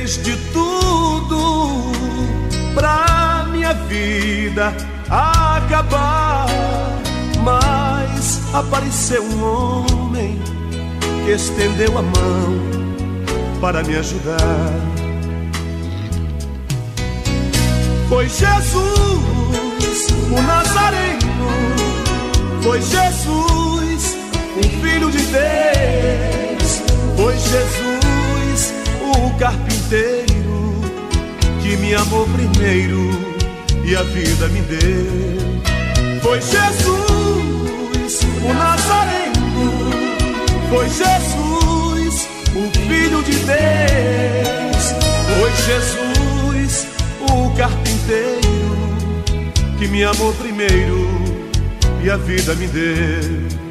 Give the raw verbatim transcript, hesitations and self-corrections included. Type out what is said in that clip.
fez de tudo pra minha vida acabar, mas apareceu um homem que estendeu a mão para me ajudar. Foi Jesus, o Nazareno, foi Jesus, o Filho de Deus, foi Jesus, o carpinteiro, que me amou primeiro e a vida me deu. Foi Jesus, o Nazareno, foi Jesus, o Filho de Deus, foi Jesus, o carpinteiro, que me amou primeiro e a vida me deu.